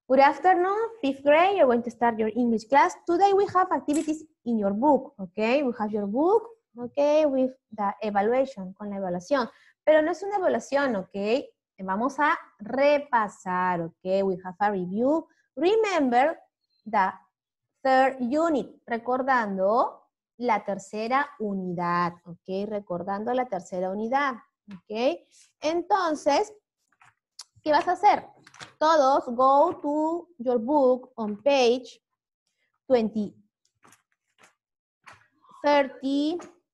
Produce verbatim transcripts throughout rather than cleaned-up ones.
Good afternoon, fifth grade. You're going to start your English class. Today we have activities in your book, okay? We have your book, okay, with the evaluation, con la evaluación. Pero no es una evaluación, okay? Vamos a repasar, okay? We have a review. Remember the third unit, recordando la tercera unidad, okay? Recordando la tercera unidad, okay? Entonces, ¿qué vas a hacer? Todos go to your book on page twenty, thirty,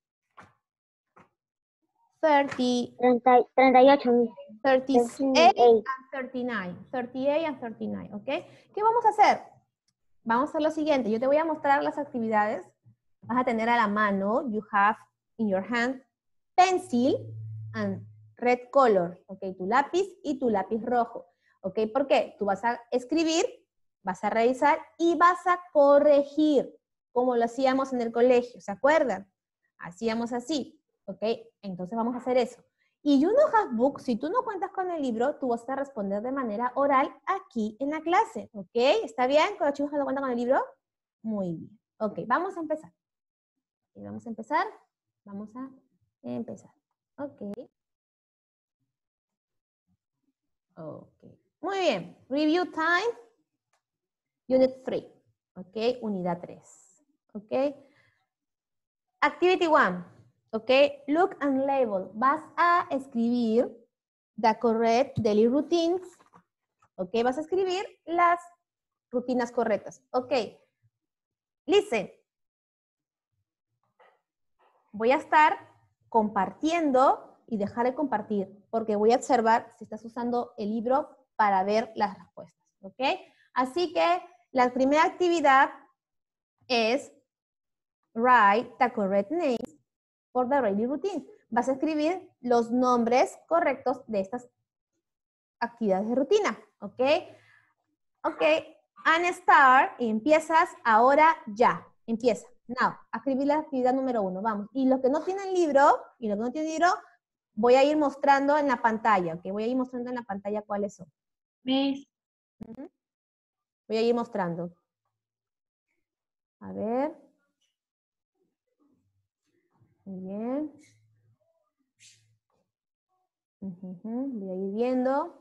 thirty, treinta, treinta y ocho. thirty-eight and thirty-nine. thirty-eight and thirty-nine, ¿ok? ¿Qué vamos a hacer? Vamos a hacer lo siguiente. Yo te voy a mostrar las actividades. Vas a tener a la mano, you have in your hand pencil and red color, ¿ok? Tu lápiz y tu lápiz rojo. ¿Ok? ¿Por qué? Tú vas a escribir, vas a revisar y vas a corregir, como lo hacíamos en el colegio, ¿se acuerdan? Hacíamos así, ¿ok? Entonces vamos a hacer eso. Y you don't have book, si tú no cuentas con el libro, tú vas a responder de manera oral aquí en la clase, ¿ok? ¿Está bien con los chicos que no cuentan con el libro? Muy bien. Ok, vamos a empezar. Okay, vamos a empezar. Vamos a empezar. Ok. Ok. Muy bien. Review time. Unit three. Ok. Unidad tres. Ok. Activity one. Ok. Look and label. Vas a escribir the correct daily routines. Ok. Vas a escribir las rutinas correctas. Ok. Listen. Voy a estar compartiendo y dejar de compartir porque voy a observar si estás usando el libro para ver las respuestas. ¿Ok? Así que la primera actividad es write the correct names for the daily routine. Vas a escribir los nombres correctos de estas actividades de rutina. ¿Ok? Ok. And start. Y empiezas ahora ya. Empieza. Now. A escribir la actividad número uno. Vamos. Y los que no tienen libro, y los que no tienen libro, voy a ir mostrando en la pantalla. ¿Ok? Voy a ir mostrando en la pantalla cuáles son. Miss. Uh-huh. Voy a ir mostrando. A ver. Muy bien. Uh-huh. Voy a ir viendo.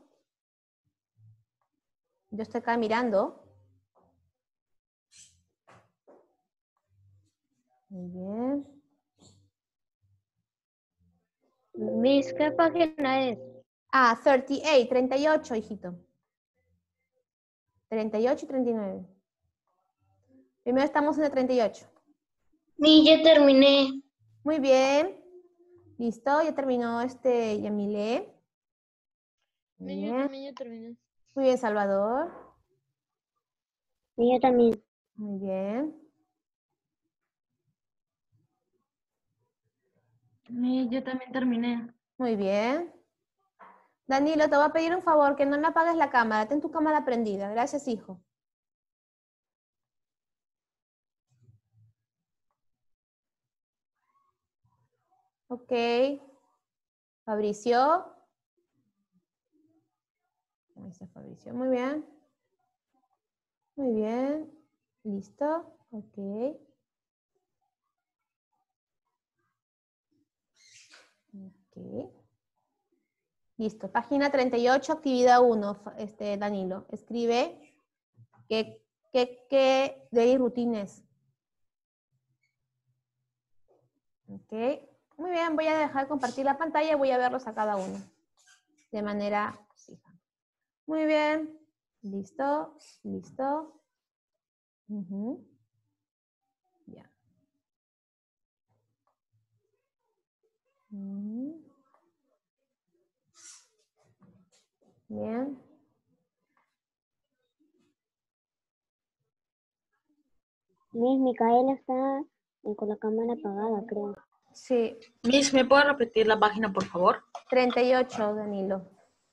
Yo estoy acá mirando. Muy bien. Miss, ¿qué página es? Ah, treinta y ocho, treinta y ocho, hijito. treinta y ocho y treinta y nueve. Primero estamos en el treinta y ocho. Miss, ya terminé. Muy bien. Listo, ya terminó este Yamile. Muy Miss, yo bien. también ya terminé. Muy bien, Salvador. Miss, yo también. Muy bien. Miss, yo también terminé. Muy bien. Danilo, te voy a pedir un favor, que no me apagues la cámara. Ten tu cámara prendida. Gracias, hijo. Ok. Fabricio. Ahí está Fabricio. Muy bien. Muy bien. Listo. Ok. Ok. Listo. Página treinta y ocho, actividad uno, este, Danilo. Escribe qué, qué, qué daily routine es. Ok. Muy bien, voy a dejar de compartir la pantalla y voy a verlos a cada uno. De manera fija. Muy bien. Listo. Listo. Uh-huh. Ya. Uh-huh. Bien. Miss, Micaela está con la cámara apagada, creo. Sí. Miss, ¿me puede repetir la página, por favor? treinta y ocho, Danilo.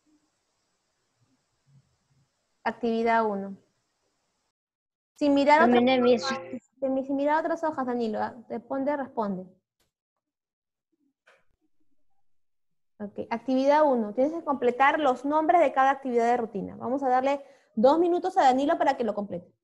Actividad uno. Sin mirar otras Terminé, Miss. hojas, sin mirar otras hojas, Danilo. Responde, responde. Ok, actividad uno. Tienes que completar los nombres de cada actividad de rutina. Vamos a darle Dos minutos a Danilo para que lo complete.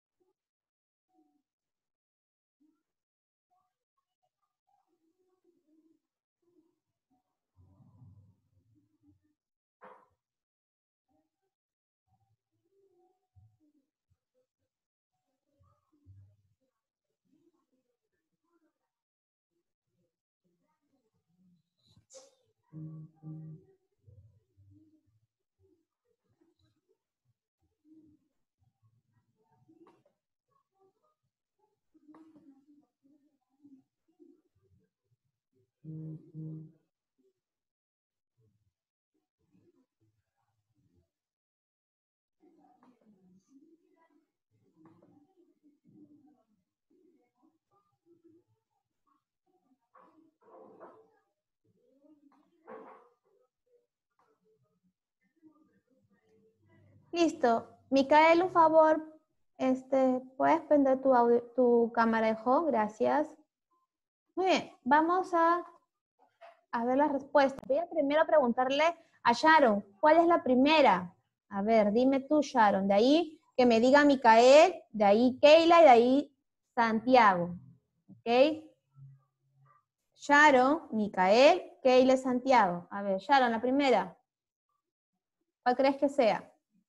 Listo. Micael, un favor, este, ¿puedes prender tu, audio, tu cámara de home? Gracias. Muy bien, vamos a, a ver las respuestas. Voy a primero preguntarle a Sharon, ¿cuál es la primera? A ver, dime tú, Sharon. De ahí que me diga Micael, de ahí Keila y de ahí Santiago. ¿Ok? Sharon, Micael, Keila y Santiago. A ver, Sharon, la primera. ¿Cuál crees que sea?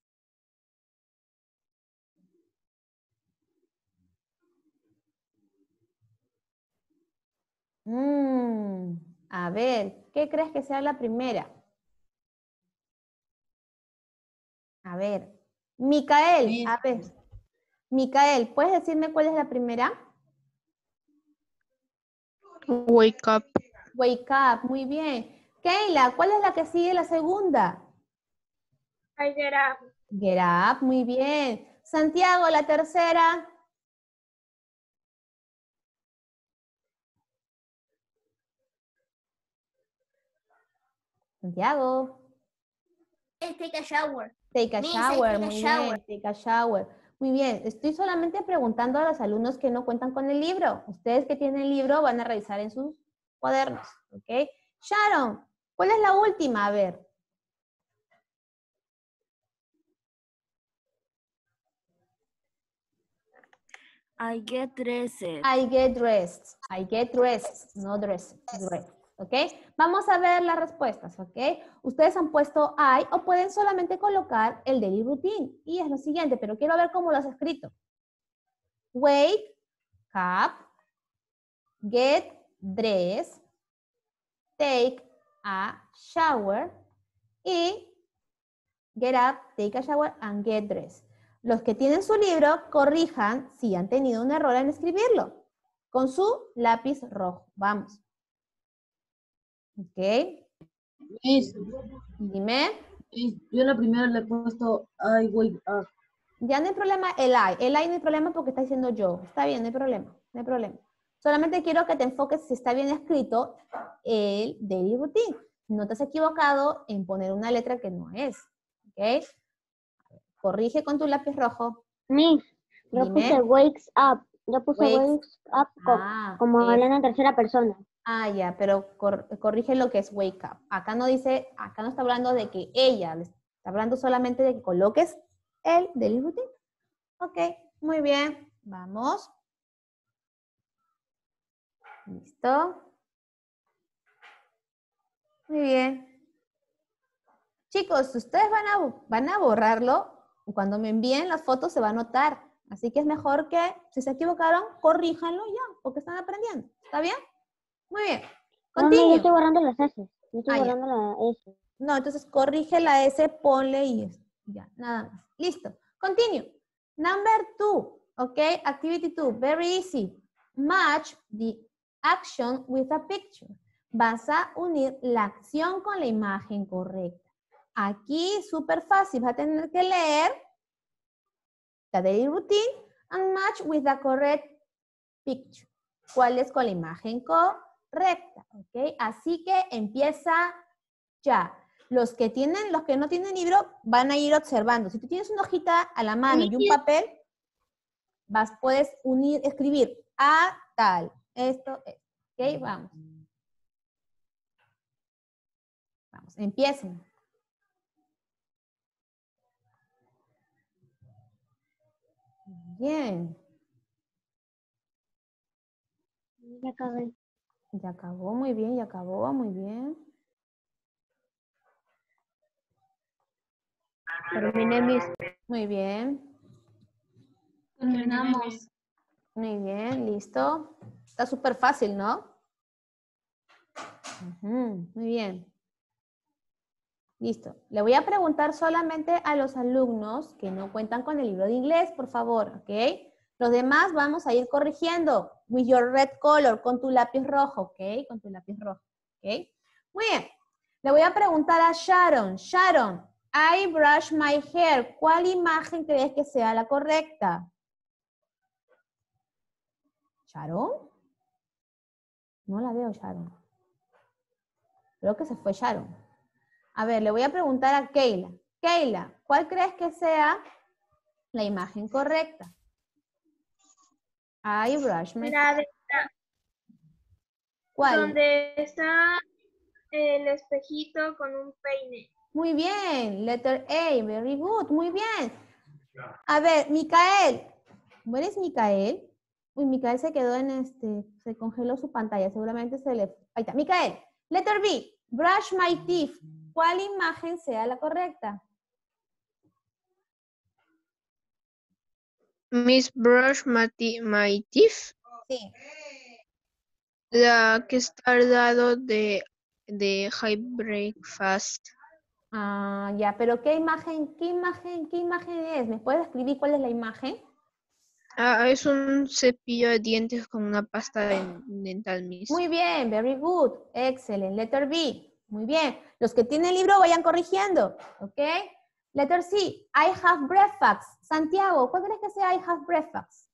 Mm, a ver, ¿qué crees que sea la primera? A ver, Micael, a ver. Micael, ¿puedes decirme cuál es la primera? Wake up. Wake up, muy bien. Keila, ¿cuál es la que sigue la segunda? I get up. Get up, muy bien. Santiago, la tercera. Santiago. Take a shower. Take a Miss, I shower, take a muy shower. bien. Take a shower. Muy bien, estoy solamente preguntando a los alumnos que no cuentan con el libro. Ustedes que tienen el libro van a revisar en sus cuadernos, ¿ok? Sharon, ¿cuál es la última? A ver. I get dressed. I get dressed. I get dressed, no dressed, dressed. ¿Ok? Vamos a ver las respuestas, ¿ok? Ustedes han puesto I o pueden solamente colocar el daily routine. Y es lo siguiente, pero quiero ver cómo lo has escrito. Wake up, get dressed, take a shower y get up, take a shower and get dressed. Los que tienen su libro, corrijan si han tenido un error en escribirlo con su lápiz rojo. Vamos. ¿Ok? Miss, Dime. Miss, yo la primera le he puesto I wake up. Ya no hay problema el I. El I no hay problema porque está diciendo yo. Está bien, no hay problema. No hay problema. Solamente quiero que te enfoques si está bien escrito el daily routine. No te has equivocado en poner una letra que no es. ¿Ok? Corrige con tu lápiz rojo. Miss, yo Dime. puse wakes up. Yo puse Wakes wakes up co- Ah, como es- hablando en tercera persona. Ah, ya, pero cor- corrige lo que es wake up. Acá no dice, acá no está hablando de que ella, está hablando solamente de que coloques el daily routine. Ok, muy bien. Vamos. Listo. Muy bien. Chicos, ustedes van a, van a borrarlo. Cuando me envíen las fotos se va a notar. Así que es mejor que, si se equivocaron, corríjanlo ya, porque están aprendiendo. ¿Está bien? Muy bien. No, no, yo Continue. estoy borrando las S. Yo estoy Ah, ya. borrando la S. No, entonces corrige la S, ponle y es- ya, nada más. Listo. Continue. Number two, ok, activity two, very easy. Match the action with a picture. Vas a unir la acción con la imagen correcta. Aquí súper fácil, vas a tener que leer la daily routine and match with the correct picture. ¿Cuál es con la imagen correcta? Ok, así que empieza ya. Los que tienen, los que no tienen libro, van a ir observando. Si tú tienes una hojita a la mano y un papel, vas, puedes unir, escribir a tal. Esto es. Ok, vamos. Vamos, empiecen. Bien. Ya acabé. Ya acabó, muy bien, ya acabó, muy bien. Terminé mis. Muy bien, Terminamos. muy bien, listo. Está súper fácil, ¿no? Ujú, muy bien. Listo. Le voy a preguntar solamente a los alumnos que no cuentan con el libro de inglés, por favor, ¿ok? Los demás vamos a ir corrigiendo with your red color, con tu lápiz rojo, ¿ok? Con tu lápiz rojo, ¿ok? Muy bien. Le voy a preguntar a Sharon. Sharon, I brush my hair. ¿Cuál imagen crees que sea la correcta? ¿Sharon? No la veo, Sharon. Creo que se fue Sharon. A ver, le voy a preguntar a Keila. Keila, ¿cuál crees que sea la imagen correcta? I brush my La hair. de ¿Cuál? donde está el espejito con un peine. Muy bien. Letter A. Very good. Muy bien. A ver, Micael. ¿Where is Micael? Uy, Micael se quedó en este, se congeló su pantalla. Seguramente se le... Ahí está. Micael. Letter B. Brush my teeth. ¿Cuál imagen sea la correcta? Miss Brush my, ti- my Teeth. Sí. La que está al lado de, de High Breakfast. Ah, ya, pero ¿qué imagen, qué imagen, qué imagen es? ¿Me puedes escribir cuál es la imagen? Ah, es un cepillo de dientes con una pasta den- dental, Miss. Muy bien, very good. Excellent. Letter B. Muy bien. Los que tienen el libro vayan corrigiendo. ¿Ok? Letter C. I have breakfast. Santiago, ¿cuál crees que sea I have breakfast?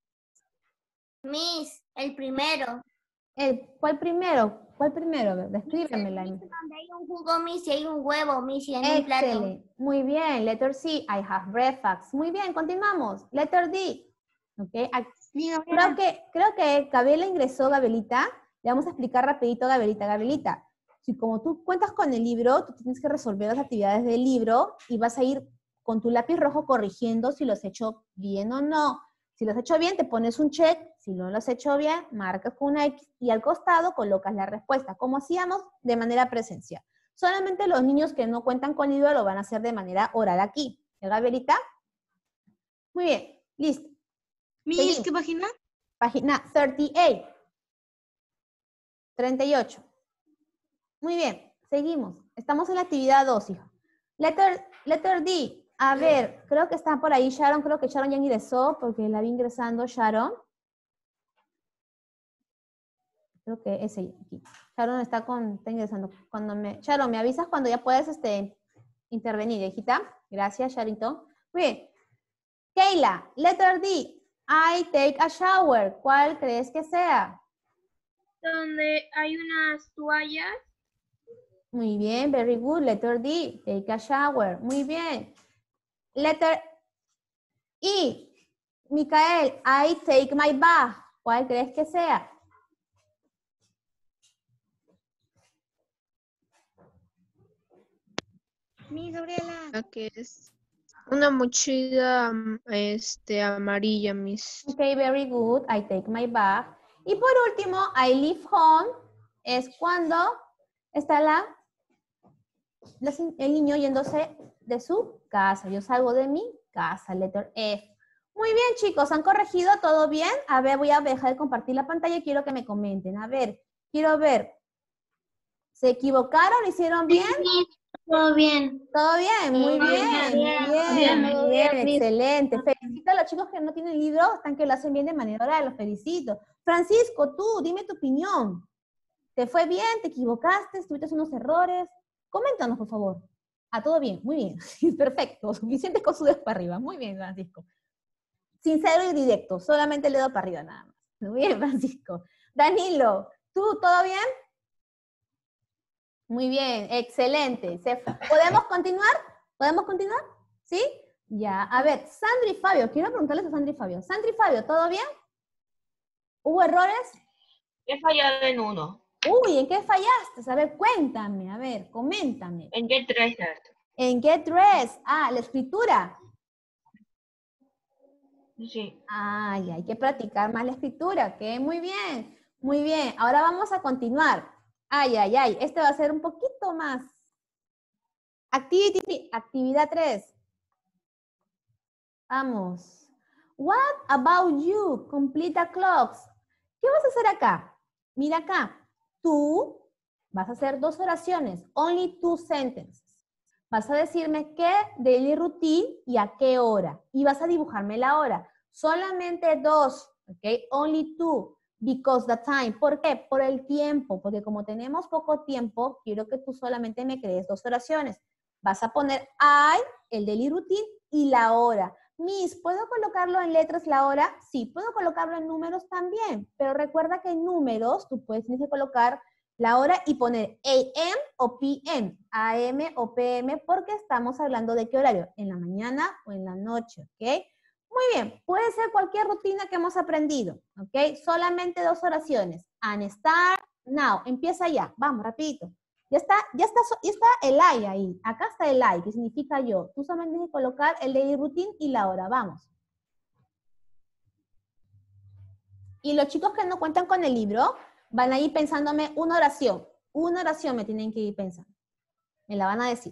Miss, el primero. El, ¿Cuál primero? ¿Cuál primero? Descríbemela. Miss, donde hay un jugo, Miss, y hay un huevo, Miss, y en un plato. Excelente. Muy bien. Letter C. I have breakfast. Muy bien, continuamos. Letter D. ¿Ok? Creo que, creo que Gabriela ingresó, Gabrielita. Le vamos a explicar rapidito a Gabrielita. Gabrielita, si como tú cuentas con el libro, tú tienes que resolver las actividades del libro y vas a ir con tu lápiz rojo corrigiendo si lo has hecho bien o no. Si lo has hecho bien, te pones un check. Si no lo has hecho bien, marcas con una X y al costado colocas la respuesta, como hacíamos de manera presencial. Solamente los niños que no cuentan con libro lo van a hacer de manera oral aquí. ¿Ya, Gabrielita? Muy bien, listo. Miss, ¿qué página? Página treinta y ocho. treinta y ocho. Muy bien, seguimos. Estamos en la actividad dos, hija. Letter, letter D. A ver, creo que está por ahí Sharon. Creo que Sharon ya ingresó porque la vi ingresando Sharon. Creo que es ella aquí. Sharon está, con, está ingresando. Cuando me, Sharon, ¿me avisas cuando ya puedes este, intervenir, hijita? Gracias, Sharon. Muy bien. Keila, letter D. I take a shower. ¿Cuál crees que sea? Donde hay unas toallas. Muy bien, very good. Letter D, take a shower. Muy bien. Letter E, Micael, I take my bath. ¿Cuál crees que sea? Miss Gabriela. La que es una mochila mm, este, amarilla, Miss. Ok, very good. I take my bath. Y por último, I leave home. Es cuando está la, la- el niño yéndose de su casa. Yo salgo de mi casa. Letter F. Muy bien, chicos. ¿Han corregido todo bien? A ver, voy a dejar de compartir la pantalla y quiero que me comenten. A ver, quiero ver. ¿Se equivocaron? ¿Hicieron bien? Todo bien. Todo bien, muy Todo bien, bien, muy bien, bien, muy todo bien, bien, Miss. excelente. Felicito a los chicos que no tienen libro, están que lo hacen bien de manera oral, los felicito. Francisco, tú, dime tu opinión. ¿Te fue bien? ¿Te equivocaste? ¿Tuviste unos errores? Coméntanos, por favor. Ah, todo bien, muy bien. Perfecto, suficiente con su dedo para arriba. Muy bien, Francisco. Sincero y directo, solamente el dedo para arriba nada más. Muy bien, Francisco. Danilo, ¿tú todo bien? Muy bien, excelente. ¿Se- ¿Podemos continuar? ¿Podemos continuar? ¿Sí? Ya, a ver, Sandra y Fabio, quiero preguntarles a Sandra y Fabio. Sandra y Fabio, ¿todo bien? ¿Hubo errores? He fallado en uno. Uy, ¿en qué fallaste? A ver, cuéntame, a ver, coméntame. En Get Dressed. En Get Dressed. Ah, la escritura. Sí. Ay, hay que practicar más la escritura, ¿ok? Muy bien, muy bien. Ahora vamos a continuar. Ay, ay, ay, este va a ser un poquito más. Activity, actividad tres. Vamos. What about you? Complete the clocks. ¿Qué vas a hacer acá? Mira acá. Tú vas a hacer dos oraciones. Only two sentences. Vas a decirme qué daily routine y a qué hora. Y vas a dibujarme la hora. Solamente dos. ¿Ok? Only two. Because the time. ¿Por qué? Por el tiempo. Porque como tenemos poco tiempo, quiero que tú solamente me crees dos oraciones. Vas a poner I, el daily routine, y la hora. Miss, ¿puedo colocarlo en letras la hora? Sí, puedo colocarlo en números también, pero recuerda que en números tú puedes tienes que colocar la hora y poner A M o P M, A M o P M, porque estamos hablando de qué horario, en la mañana o en la noche, ¿ok? Muy bien, puede ser cualquier rutina que hemos aprendido, ¿ok? Solamente dos oraciones. And start now, empieza ya, vamos, rapidito. Ya está, ya está, ya está el I ahí. Acá está el I, que significa yo. Tú solamente tienes que colocar el daily routine y la hora. Vamos. Y los chicos que no cuentan con el libro van a ir pensándome una oración. Una oración me tienen que ir pensando. Me la van a decir.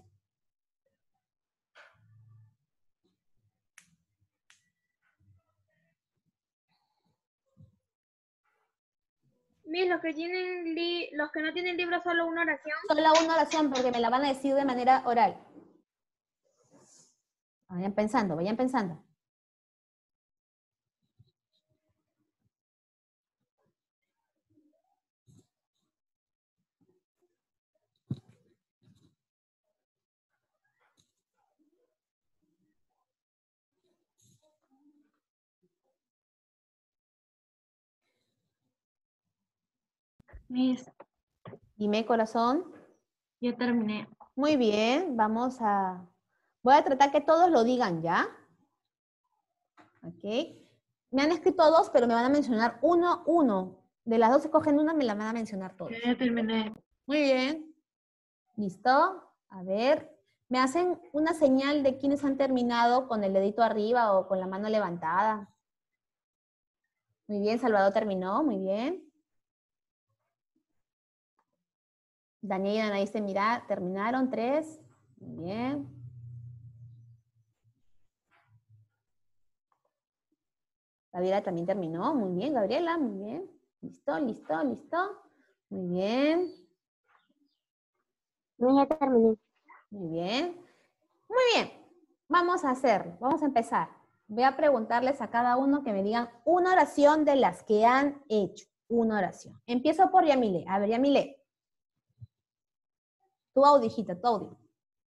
Miss, los que tienen li- los que no tienen libro, solo una oración. Solo una oración porque me la van a decir de manera oral. Vayan pensando, vayan pensando. Miss, Dime, corazón. ya terminé. Muy bien, vamos a... Voy a tratar que todos lo digan, ¿ya? Ok. Me han escrito dos, pero me van a mencionar uno, uno. De las dos se cogen una, me la van a mencionar todos. Ya terminé. Muy bien. ¿Listo? A ver. ¿Me hacen una señal de quienes han terminado con el dedito arriba o con la mano levantada? Muy bien, Salvador terminó, muy bien. Daniel y Anaís se mira, terminaron, tres. Muy bien. Gabriela también terminó, muy bien, Gabriela, muy bien. Listo, listo, listo. Muy bien, No, ya terminé. muy bien. Muy bien, vamos a hacerlo, vamos a empezar. Voy a preguntarles a cada uno que me digan una oración de las que han hecho. Una oración. Empiezo por Yamile. A ver, Yamile. Tu audio, hijita, tu audio.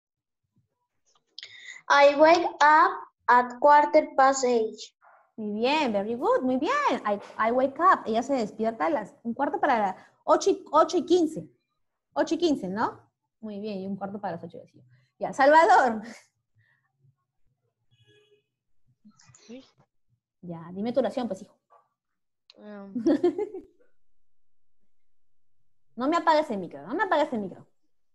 I wake up at quarter past eight. Muy bien, very good, muy bien. I, I wake up. Ella se despierta a las un cuarto para las ocho y quince. ocho y quince, ¿no? Muy bien, y un cuarto para las ocho. Ya, Salvador. Sí. Ya, dime tu oración, pues, hijo. Um, No me apagues el micro, no me apagues el micro.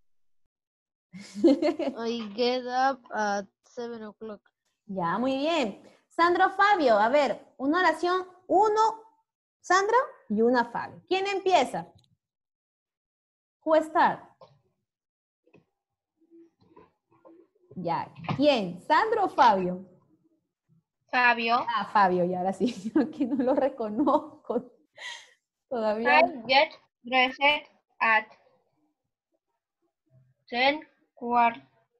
I get up at seven o'clock. Ya, muy bien. Sandro Fabio, a ver, una oración, uno, Sandro, y una Fabio. ¿Quién empieza? Who start? Ya, ¿quién? ¿Sandro o Fabio? Fabio. Ah, Fabio, y ahora sí, yo aquí no lo reconozco. Todavía. I get dressed at ten quarter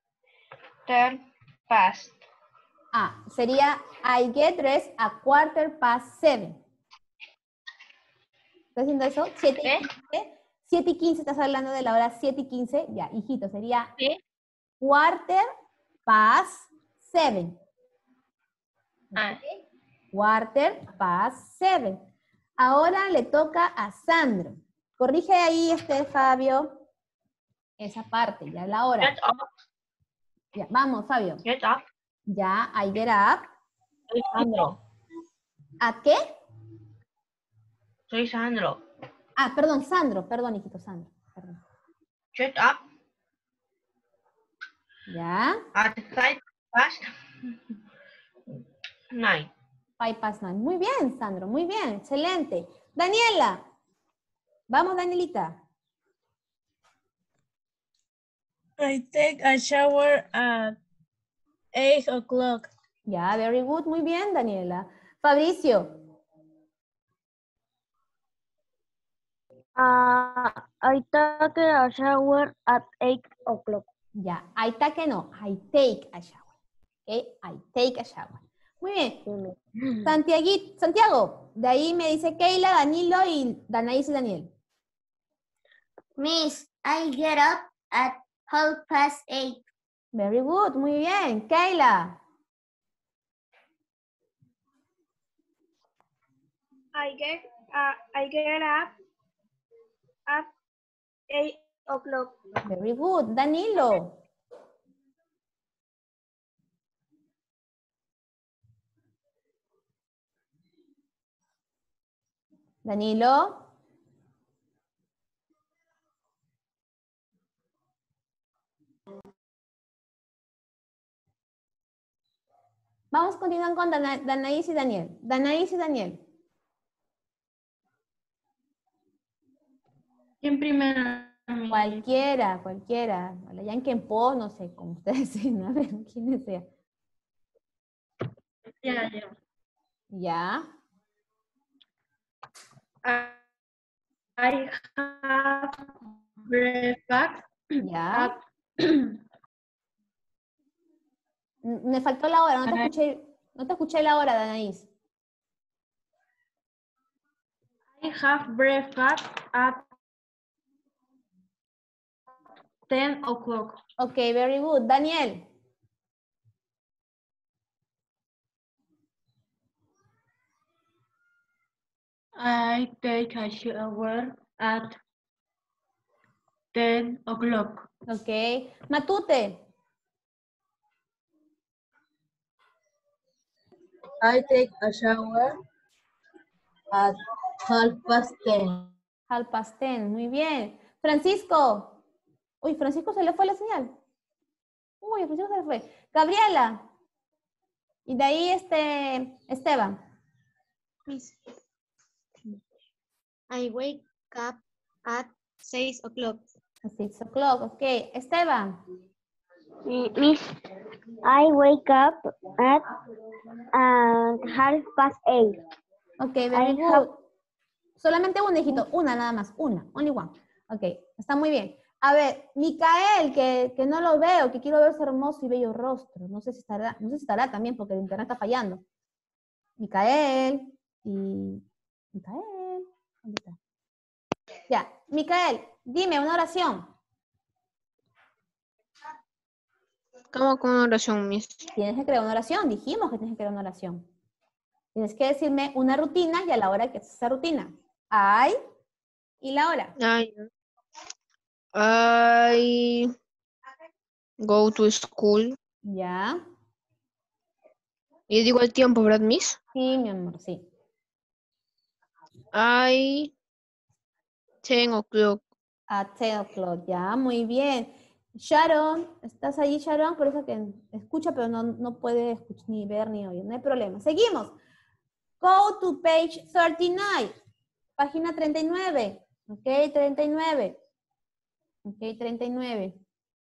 past. Ah, sería I get dressed a quarter past seven. ¿Estás haciendo eso? siete y ¿Eh? quince. siete y quince, estás hablando de la hora siete y quince. Ya, hijito, sería Sí. quarter past seven. Ah, Quarter past seven. Ahora le toca a Sandro. Corrige ahí, este Fabio, esa parte, ya la hora. get up, Ya, vamos, Fabio. get up. Ya, I get up. Soy Sandro. ¿A qué? Soy Sandro. Ah, perdón, Sandro, perdón, hijito, Sandro. Perdón. Get up Ya, at five past nine. Five past nine. Muy bien, Sandro, muy bien, excelente. Daniela. Vamos, Danielita. I take a shower at eight o'clock. Ya, very good, muy bien, Daniela. Fabricio. Uh, I take a shower at eight o'clock. Ya, I take no, I take a shower. Okay, I take a shower. Muy bien. Santiaguito, Santiago, de ahí me dice Keila, Danilo y Danaís y Daniel. Miss, I get up at half past eight. Very good, muy bien. Keila. I get uh, I get up at eight o'clock. Very good. Danilo. Danilo. Vamos a continuar con Dana, Danaís y Daniel. Danaís y Daniel. ¿Quién primero? Cualquiera, cualquiera. Ya en Kempo, no sé, como ustedes dicen. A ver, quién sea. Ya, ya. Ya. I have breakfast Ya. at Me faltó la hora, no te Ajá. escuché, no te escuché la hora, Danaís. I have breakfast at ten o'clock. Ok, very good. Daniel. I take a shower at ten o'clock. Ok. Matute. I take a shower at half past ten. Half past ten. Muy bien. Francisco. Uy, Francisco se le fue la señal. Uy, Francisco se le fue. Gabriela. Y de ahí este, Esteban. I wake up at six o'clock. A six o'clock. Ok. Esteban. Miss, I wake up at uh, half past eight. Ok, very I good. have- Solamente un hijito, una nada más, una, only one. Ok, está muy bien. A ver, Micael, que, que no lo veo, que quiero ver su hermoso y bello rostro. No sé si estará, no sé si estará también porque el internet está fallando. Micael y... Micael, ¿dónde está? Ya, Micael, dime una oración. ¿Cómo con oración, Miss? Tienes que crear una oración, dijimos que tienes que crear una oración. Tienes que decirme una rutina y a la hora que es esa rutina. I y la hora. I, I go to school. Ya. Y digo el tiempo, ¿verdad, Miss? Sí, mi amor, sí. I ten o'clock. A ten o'clock, ya, muy bien. Sharon, ¿estás ahí, Sharon? Por eso que escucha, pero no, no puede escuchar, ni ver ni oír. No hay problema. Seguimos. Go to page thirty-nine. Página treinta y nueve. Ok, treinta y nueve. Ok, treinta y nueve.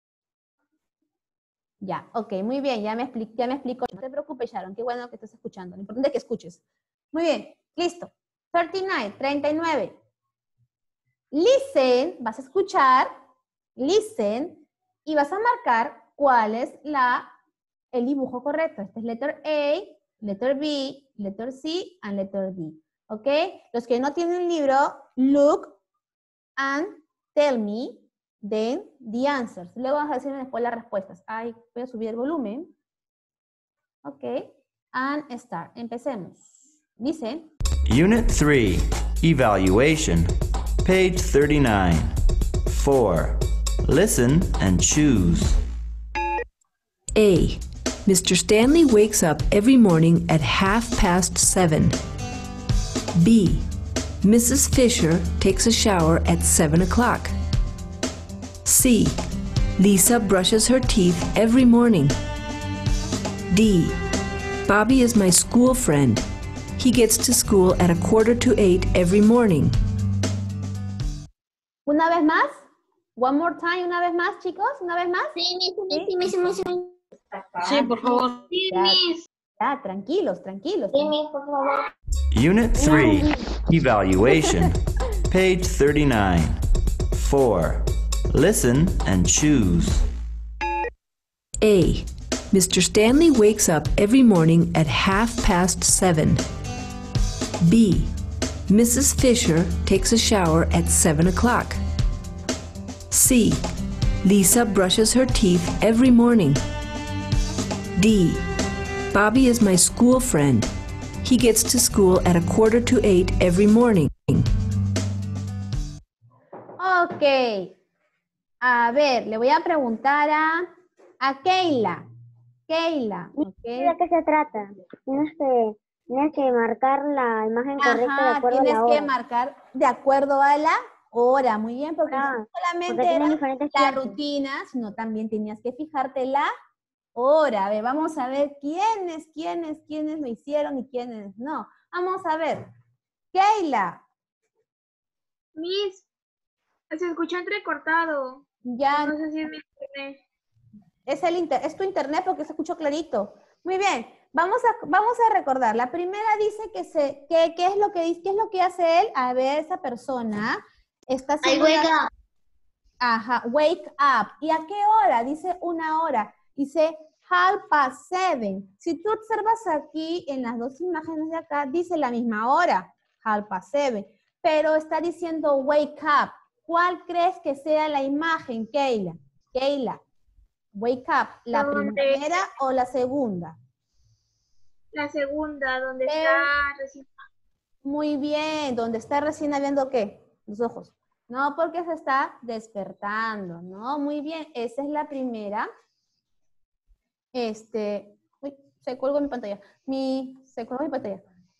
Ya, ok, muy bien. Ya me explico, ya me explico. No te preocupes, Sharon. Qué bueno que estés escuchando. Lo importante es que escuches. Muy bien, listo. treinta y nueve, treinta y nueve. Listen, vas a escuchar. Listen. Y vas a marcar cuál es la, el dibujo correcto. Este es letter A, letter B, letter C, and letter D. ¿Ok? Los que no tienen libro, look and tell me then the answers. Luego vas a decirme después las respuestas. Ay, voy a subir el volumen. Ok. And start. Empecemos. Dice. Unit three, Evaluation, page thirty-nine. four. Listen and choose. A. Mister Stanley wakes up every morning at half past seven. B. Missus Fisher takes a shower at seven o'clock. C. Lisa brushes her teeth every morning. D. Bobby is my school friend. He gets to school at a quarter to eight every morning. Una vez más. One more time, una vez más, chicos. Una vez más. Sí, miss, sí, miss, miss, miss. Sí, por favor. Sí, Ya, miss. ya, tranquilos, tranquilos. Sí, miss, por favor. Unit three, Evaluation, page thirty-nine. four. Listen and choose. A. Mister Stanley wakes up every morning at half past seven. B. Missus Fisher takes a shower at seven o'clock. C. Lisa brushes her teeth every morning. D. Bobby is my school friend. He gets to school at a quarter to eight every morning. Ok. A ver, le voy a preguntar a, a Keila. Keila, ¿De ok. qué se trata? Tienes que, tienes que marcar la imagen correcta de Ajá, acuerdo a tienes la que hora. marcar de acuerdo a la hora. Muy bien, porque Ah, no solamente porque tienen era diferentes la clases. rutina, sino también tenías que fijarte la hora. A ver, vamos a ver quiénes, quiénes, quiénes lo hicieron y quiénes no. Vamos a ver. Keila, Miss, se escuchó entrecortado. ya No sé si es mi internet. es, el inter- es tu internet porque se escuchó clarito. Muy bien, vamos a, vamos a recordar. La primera dice que se, que, ¿qué es lo que dice? ¿Qué es lo que hace él? A ver, esa persona está I haciendo wake la- up. Ajá, wake up. ¿Y a qué hora? Dice una hora. Dice half past seven. Si tú observas aquí en las dos imágenes de acá, dice la misma hora, half past seven. Pero está diciendo wake up. ¿Cuál crees que sea la imagen, Keila? Keila, wake up, ¿la Donde- primera o la segunda? La segunda, donde Eh. está recién. Muy bien, donde está recién abriendo ¿qué? Los ojos. No, porque se está despertando, ¿no? Muy bien, esa es la primera. Este, uy, se colgó mi pantalla. Mi, se colgó mi pantalla.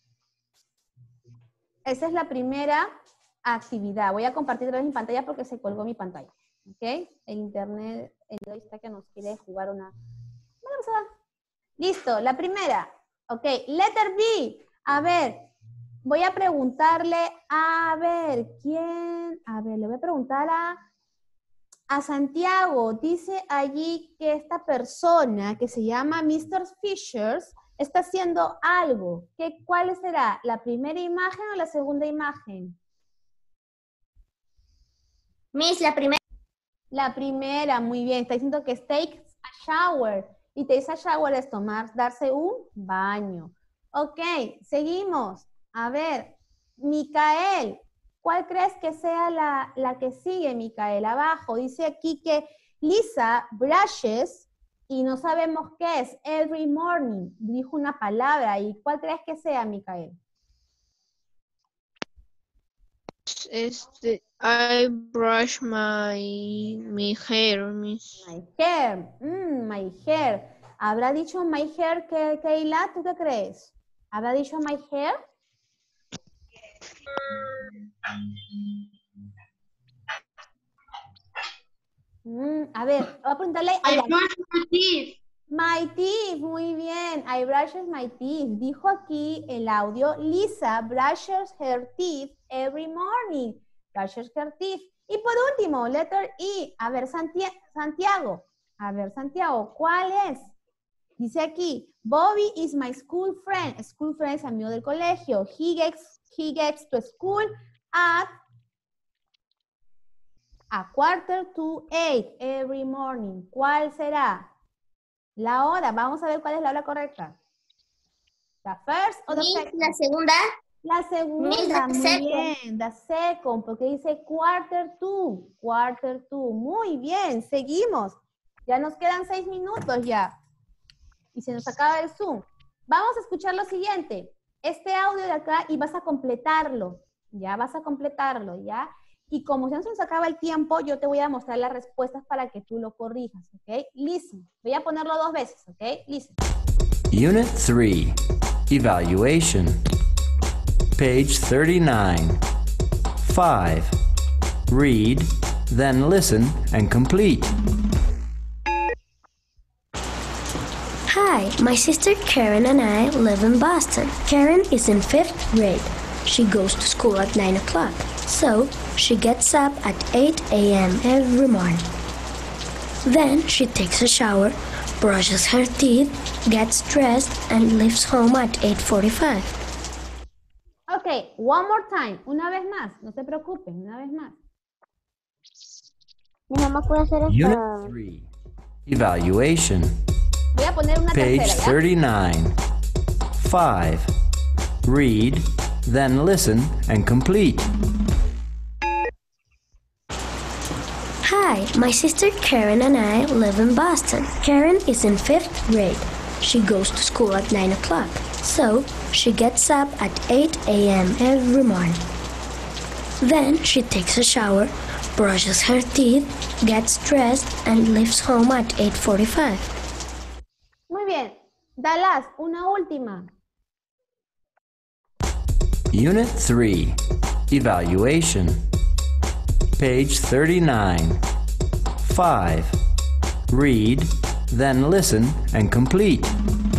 Esa es la primera actividad. Voy a compartir otra vez mi pantalla porque se colgó mi pantalla. ¿Ok? El internet, el hoy está que nos quiere jugar una... una cosa. Listo, la primera. Ok, letter B. A ver, voy a preguntarle, a ver, ¿quién? A ver, le voy a preguntar a, a Santiago. Dice allí que esta persona que se llama mister Fisher está haciendo algo. ¿Qué, ¿Cuál será? ¿La primera imagen o la segunda imagen? Miss, la primera. La primera, muy bien. Está diciendo que es take a shower. Y take a shower es tomar, darse un baño. Ok, seguimos. A ver, Micael, ¿cuál crees que sea la, la que sigue, Micael? Abajo dice aquí que Lisa brushes y no sabemos qué es. Every morning. Dijo una palabra. ¿Y cuál crees que sea, Micael? Este, I brush my, my hair, miss. My hair. Mm, my hair. ¿Habrá dicho my hair, que, Keila? ¿Tú qué crees? ¿Habrá dicho my hair? Mm, a ver, voy a preguntarle a I la- brush my teeth. My teeth, muy bien. I brushes my teeth. Dijo aquí el audio, Lisa brushes her teeth every morning. Brushes her teeth. Y por último, letter E. A ver, Santi- Santiago. A ver, Santiago, ¿cuál es? Dice aquí, Bobby is my school friend. School friend es amigo del colegio. He gets, he gets to school at a quarter to eight every morning. ¿Cuál será? La hora, vamos a ver cuál es la hora correcta. ¿La first o the Miss, second? la segunda. La segunda, Miss, the muy second. bien. The second, porque dice quarter to, quarter to. Muy bien, seguimos. Ya nos quedan seis minutos ya. Y se nos acaba el Zoom. Vamos a escuchar lo siguiente. Este audio de acá y vas a completarlo. Ya vas a completarlo, ¿ya? Y como ya se nos acaba el tiempo, yo te voy a mostrar las respuestas para que tú lo corrijas, ¿ok? Listen. Voy a ponerlo dos veces, ¿ok? Listen. Unit three, Evaluation, page thirty-nine. five. Read, then listen and complete. Hi, my sister Karen and I live in Boston. Karen is in fifth grade. She goes to school at nine o'clock, so she gets up at eight a m every morning. Then she takes a shower, brushes her teeth, gets dressed, and leaves home at eight forty-five. Ok, one more time. Una vez más. No se preocupen, una vez más. Mi mamá puede hacer Unit esta. three. Evaluation. Voy a poner una Page tercera, ¿ya? thirty-nine. five. Read, then listen and complete. Hi, my sister Karen and I live in Boston. Karen is in fifth grade. She goes to school at nine o'clock, so she gets up at eight a m every morning. Then she takes a shower, brushes her teeth, gets dressed, and leaves home at eight forty-five. Muy bien. Dallas, una última. Unit three. Evaluation. Page thirty-nine. five. Read, then listen and complete.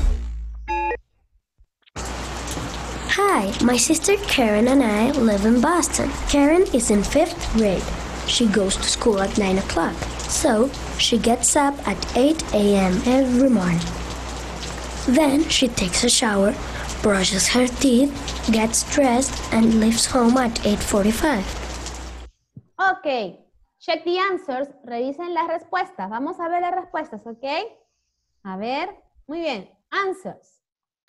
Hi, my sister Karen and I live in Boston. Karen is in fifth grade. She goes to school at nine o'clock, so she gets up at eight a m every morning. Then she takes a shower, brushes her teeth, gets dressed, and leaves home at eight forty-five. Ok. Check the answers. Revisen las respuestas. Vamos a ver las respuestas, ¿ok? A ver. Muy bien. Answers.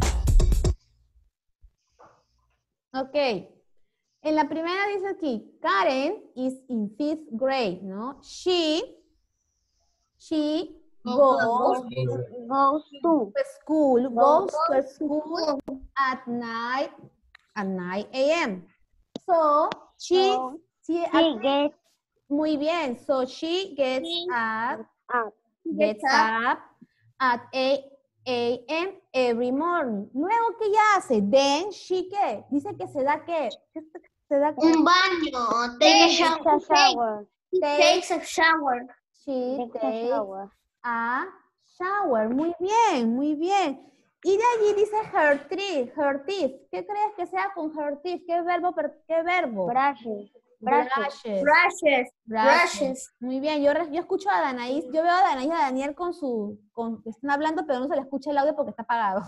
Ok. En la primera dice aquí, Karen is in fifth grade, ¿no? She, she goes, Goes to. to school, goes to school at night, at nine a m So, she, So, she, She gets muy bien. So, she gets She up, up. gets up at eight a m every morning. Luego, ¿qué ella hace? Then, she, ¿qué? Dice que se da, ¿qué? Se da, ¿qué? Un baño. Take a shower. Takes a shower. He takes a shower. She Takes a takes shower. a shower. Muy bien, muy bien. Y de allí dice her teeth, her teeth. ¿Qué crees que sea con her teeth? ¿Qué verbo? per- ¿Qué verbo? Brushes. Brushes. Brushes. Brushes. Brushes. Muy bien, yo, re- yo escucho a Danaís, yo veo a Danaís y a Daniel con su, con, que están hablando, pero no se le escucha el audio porque está apagado.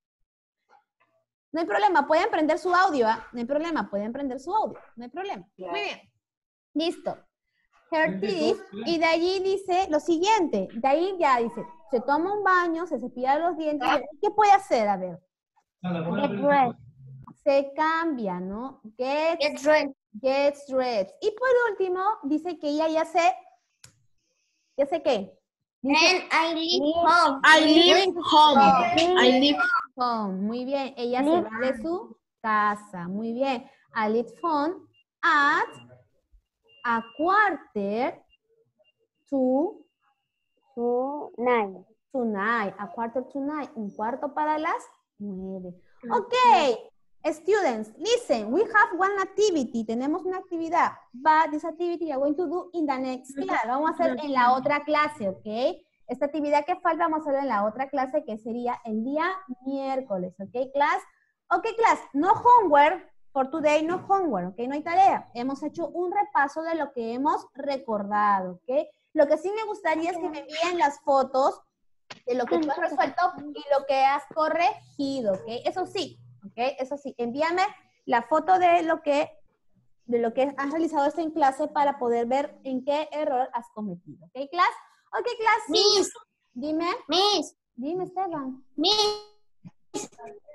No hay problema, pueden prender su audio, ¿ah? No hay problema, pueden prender su audio, no hay problema. Muy bien. Listo. Her teeth, y de allí dice lo siguiente, de ahí ya dice, se toma un baño, se cepilla los dientes, ¿qué puede hacer? A ver. Get dressed. Se cambia, ¿no? Gets, Get dressed. gets dressed. Y por último, dice que ella ya se, ¿ya sé qué? Dice, And I leave home. I live home. I live home. Muy bien, ella se va de su casa. Muy bien. I leave home at a quarter to To nine. tonight. A quarter to nine. Un cuarto para las nueve. Ok. Students, listen, we have one activity. Tenemos una actividad. But this activity we are going to do in the next class. Vamos a hacer en la otra clase, ¿ok? Esta actividad que falta vamos a hacerla en la otra clase que sería el día miércoles, ¿ok, class? Ok, class, no homework for today, no homework, ¿ok? No hay tarea. Hemos hecho un repaso de lo que hemos recordado, ¿ok? Lo que sí me gustaría es que me envíen las fotos de lo que tú has resuelto y lo que has corregido, ¿ok? Eso sí, ¿ok? Eso sí, envíame la foto de lo que, de lo que has realizado esto en clase para poder ver en qué error has cometido, ¿ok, class? Ok, class. Miss. Dime. Miss. Dime, Esteban. Miss.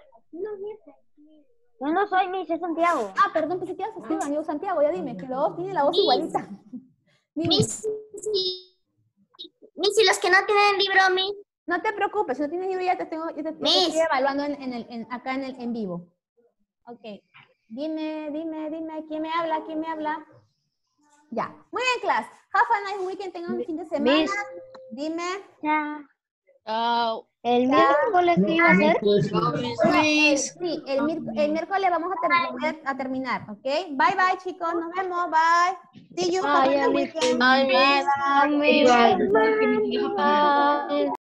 Yo no soy Miss, es Santiago. Ah, perdón, pensé que eras Esteban. Yo, Santiago, ya dime, que los dos tienen la voz Miss. igualita. Dime. Miss. Miss, y los que no tienen libro, Miss. No te preocupes, si no tienes libro ya te tengo, yo te, yo te Miss. estoy evaluando en, en el, en- acá en, el, en vivo. Ok. Dime, dime, dime, ¿quién me habla? ¿Quién me habla? Ya. Muy bien, class. Have a nice weekend, tengan un fin de semana. Miss. Dime. Ya. Chao. El miércoles que iba a hacer. El- sí, el, miérc- el miércoles vamos a terminar, a terminar, ¿ok? Bye, bye, chicos. Nos vemos. Bye. See you. Have a Bye, nice Miss. weekend. Bye, Miss. Bye, bye. Bye.